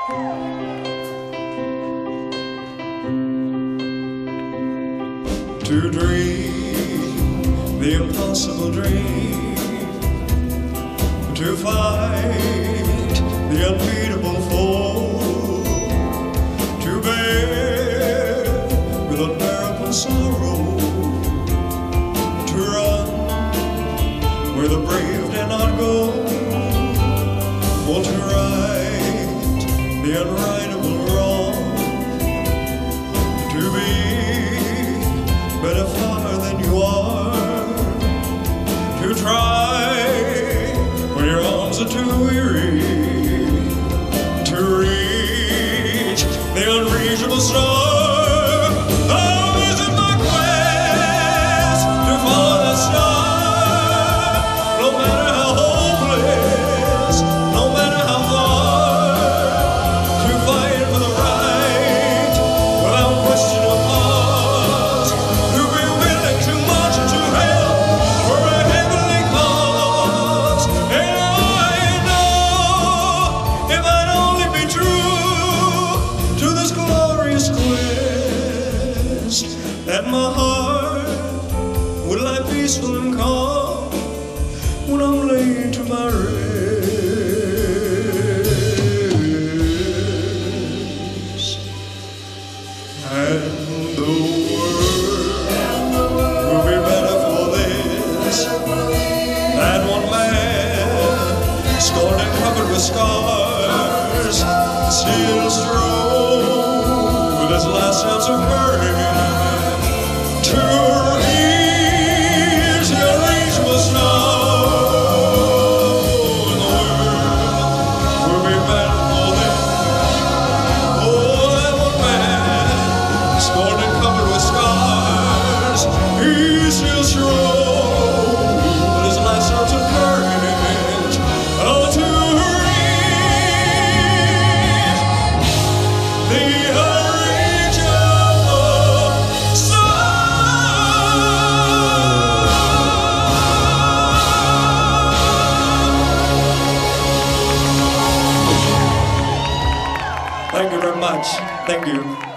To dream the impossible dream, to fight the unbeatable foe, to bear with unbearable sorrow, to run where the brave dare not go, or to right the unrightable wrong, to be better far than you are, to try when your arms are too weary, to reach the unreachable star. Oh, is it my quest to follow the star? No matter how hopeless, no matter how far, to fight for the right without question or pause, to be willing to march to hell for a heavenly cause. And I know if I'd only be true to this glorious quest, that my heart would lie peaceful and calm when I'm laid to my rest. And the world will be better for this. That one man, scorned and covered with scars, still strove with his last ounce of courage to reach the unreachable star. And the world will be better for this. Oh, that one man, scorned and covered with scars, he still strove with his last ounce of courage, oh, to reach the unreachable star. Thank you very much. Thank you.